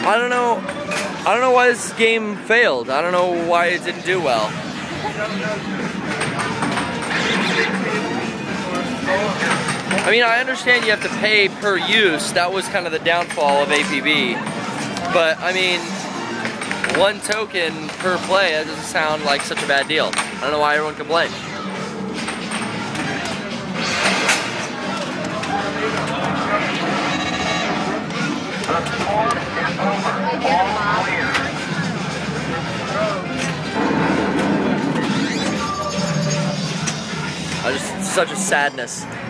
I don't know why this game failed. I don't know why it didn't do well. I mean, I understand you have to pay per use. That was kind of the downfall of APB. But, I mean, 1 token per play, that doesn't sound like such a bad deal. I don't know why everyone complained. Just such a sadness.